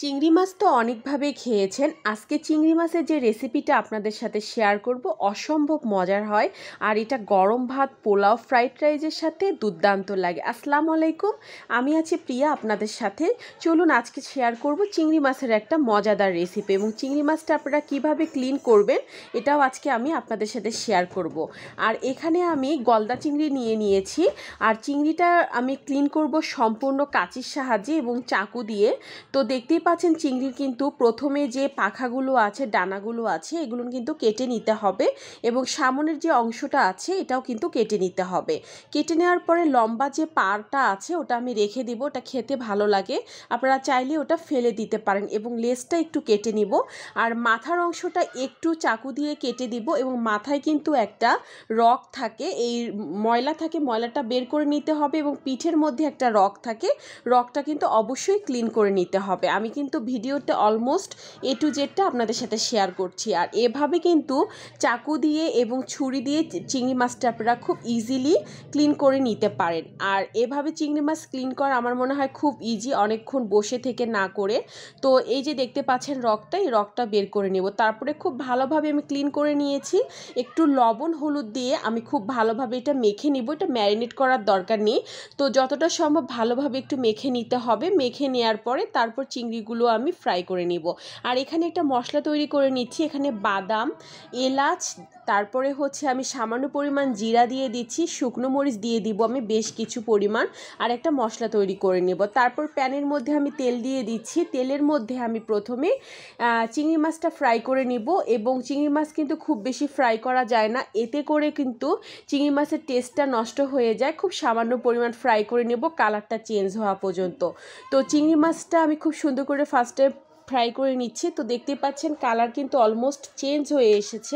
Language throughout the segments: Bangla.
চিংড়ি মাছ তো অনেকভাবে খেয়েছেন। আজকে চিংড়ি মাছের যে রেসিপিটা আপনাদের সাথে শেয়ার করব অসম্ভব মজার হয়, আর এটা গরম ভাত, পোলাও, ফ্রাইড রাইসের সাথে দুর্দান্ত লাগে। আসসালামু আলাইকুম, আমি আছি প্রিয়া আপনাদের সাথে। চলুন আজকে শেয়ার করব চিংড়ি মাছের একটা মজাদার রেসিপি, এবং চিংড়ি মাছটা আপনারা কিভাবে ক্লিন করবেন এটাও আজকে আমি আপনাদের সাথে শেয়ার করব। আর এখানে আমি গলদা চিংড়ি নিয়ে নিয়েছি, আর চিংড়িটা আমি ক্লিন করব সম্পূর্ণ কাঁচির সাহায্যে এবং চাকু দিয়ে। তো দেখতেই পাচ্ছেন চিংড়ির কিন্তু প্রথমে যে পাখাগুলো আছে, ডানাগুলো আছে, এগুলো কিন্তু কেটে নিতে হবে, এবং সামনের যে অংশটা আছে এটাও কিন্তু কেটে নিতে হবে। কেটে নেওয়ার পরে লম্বা যে পাড়টা আছে ওটা আমি রেখে দিব, ওটা খেতে ভালো লাগে, আপনারা চাইলে ওটা ফেলে দিতে পারেন, এবং লেজটা একটু কেটে নিব। আর মাথার অংশটা একটু চাকু দিয়ে কেটে দিব, এবং মাথায় কিন্তু একটা রগ থাকে, এই ময়লা থাকে, ময়লাটা বের করে নিতে হবে, এবং পিঠের মধ্যে একটা রগ থাকে, রগটা কিন্তু অবশ্যই ক্লিন করে নিতে হবে। আমি কিন্তু ভিডিওতে অলমোস্ট A to Z আপনাদের সাথে শেয়ার করছি। আর এভাবে কিন্তু চাকু দিয়ে এবং ছুরি দিয়ে চিংড়ি মাছটা আপনারা খুব ইজিলি ক্লিন করে নিতে পারেন। আর এভাবে চিংড়ি মাছ ক্লিন করা আমার মনে হয় খুব ইজি, অনেকক্ষণ বসে থেকে না করে। তো এই যে দেখতে পাচ্ছেন রগটা, এই রগটা বের করে নেব। তারপরে খুব ভালোভাবে আমি ক্লিন করে নিয়েছি। একটু লবণ হলুদ দিয়ে আমি খুব ভালোভাবে এটা মেখে নিব। এটা ম্যারিনেট করার দরকার নেই, তো যতটা সম্ভব ভালোভাবে একটু মেখে নিতে হবে। মেখে নেওয়ার পরে তারপর চিংড়িগুলো আমি ফ্রাই করে নিব। আর এখানে একটা মশলা তৈরি করে নিচ্ছি। এখানে বাদাম, এলাচ, তারপরে হচ্ছে আমি সামান্য পরিমাণ জিরা দিয়ে দিচ্ছি, শুকনো মরিচ দিয়ে দিব আমি বেশ কিছু পরিমাণ, আর একটা মশলা তৈরি করে নেব। তারপর প্যানের মধ্যে আমি তেল দিয়ে দিচ্ছি। তেলের মধ্যে আমি প্রথমে চিংড়ি মাছটা ফ্রাই করে নিব, এবং চিংড়ি মাছ কিন্তু খুব বেশি ফ্রাই করা যায় না, এতে করে কিন্তু চিংড়ি মাছের টেস্টটা নষ্ট হয়ে যায়। খুব সামান্য পরিমাণ ফ্রাই করে নেব, কালারটা চেঞ্জ হওয়া পর্যন্ত। তো চিংড়ি মাছটা আমি খুব সুন্দর করে ফার্স্টে ফ্রাই করে নিচ্ছি। তো দেখতে পাচ্ছেন কালার কিন্তু অলমোস্ট চেঞ্জ হয়ে এসেছে।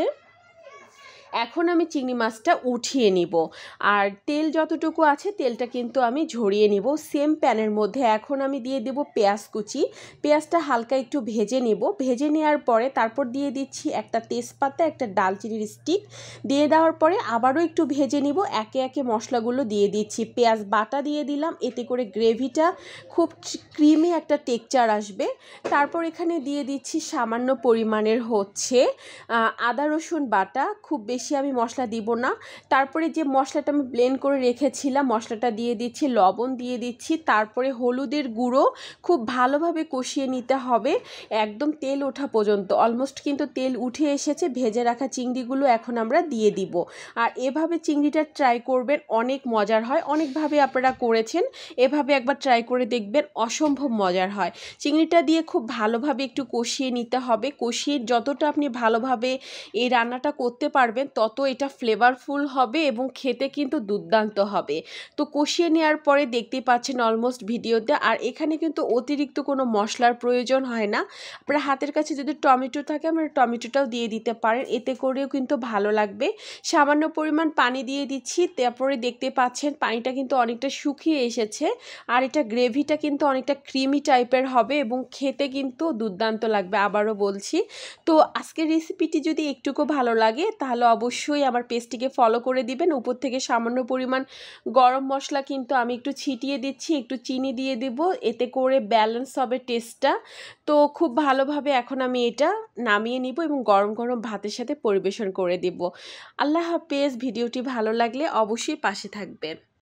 এখন আমি চিংড়ি মাছটা উঠিয়ে নিব, আর তেল যতটুকু আছে তেলটা কিন্তু আমি ঝরিয়ে নিব। সেম প্যানের মধ্যে এখন আমি দিয়ে দেব পেঁয়াজ কুচি। পেঁয়াজটা হালকা একটু ভেজে নেব। ভেজে নেওয়ার পরে তারপর দিয়ে দিচ্ছি একটা তেজপাতা, একটা ডালচিনির স্টিক। দিয়ে দেওয়ার পরে আবারও একটু ভেজে নিব। একে একে মশলাগুলো দিয়ে দিচ্ছি। পেঁয়াজ বাটা দিয়ে দিলাম, এতে করে গ্রেভিটা খুব ক্রিমি একটা টেক্সচার আসবে। তারপর এখানে দিয়ে দিচ্ছি সামান্য পরিমাণের হচ্ছে আদা রসুন বাটা, খুব বেশি আমি মশলা দিব না। তারপরে যে মশলাটা আমি ব্লেন্ড করে রেখেছিলাম মশলাটা দিয়ে দিচ্ছি, লবণ দিয়ে দিচ্ছি, তারপরে হলুদের গুঁড়ো খুব ভালোভাবে কষিয়ে নিতে হবে একদম তেল ওঠা পর্যন্ত। অলমোস্ট কিন্তু তেল উঠে এসেছে। ভেজে রাখা চিংড়িগুলো এখন আমরা দিয়ে দিব। আর এভাবে চিংড়িটা ট্রাই করবেন, অনেক মজার হয়। অনেকভাবে আপনারা করেছেন, এভাবে একবার ট্রাই করে দেখবেন, অসম্ভব মজার হয়। চিংড়িটা দিয়ে খুব ভালোভাবে একটু কষিয়ে নিতে হবে। কষিয়ে যতটা আপনি ভালোভাবে এই রান্নাটা করতে পারবেন তত এটা ফ্লেভারফুল হবে, এবং খেতে কিন্তু দুর্দান্ত হবে। তো কষিয়ে নেওয়ার পরে দেখতেই পাচ্ছেন অলমোস্ট ভিডিওতে। আর এখানে কিন্তু অতিরিক্ত কোনো মশলার প্রয়োজন হয় না। আপনার হাতের কাছে যদি টমেটো থাকে আপনারা টমেটোটাও দিয়ে দিতে পারেন, এতে করেও কিন্তু ভালো লাগবে। সামান্য পরিমাণ পানি দিয়ে দিচ্ছি। তারপরে দেখতে পাচ্ছেন পানিটা কিন্তু অনেকটা শুকিয়ে এসেছে, আর এটা গ্রেভিটা কিন্তু অনেকটা ক্রিমি টাইপের হবে, এবং খেতে কিন্তু দুর্দান্ত লাগবে, আবারও বলছি। তো আজকের রেসিপিটি যদি একটুকু ভালো লাগে তাহলে অবশ্যই আমার পেজটিকে ফলো করে দিবেন। উপর থেকে সামান্য পরিমাণ গরম মশলা কিন্তু আমি একটু ছিটিয়ে দিচ্ছি, একটু চিনি দিয়ে দিব, এতে করে ব্যালেন্স হবে টেস্টটা। তো খুব ভালোভাবে এখন আমি এটা নামিয়ে নিব, এবং গরম গরম ভাতের সাথে পরিবেশন করে দিব। আল্লাহ হাফেজ। ভিডিওটি ভালো লাগলে অবশ্যই পাশে থাকবেন।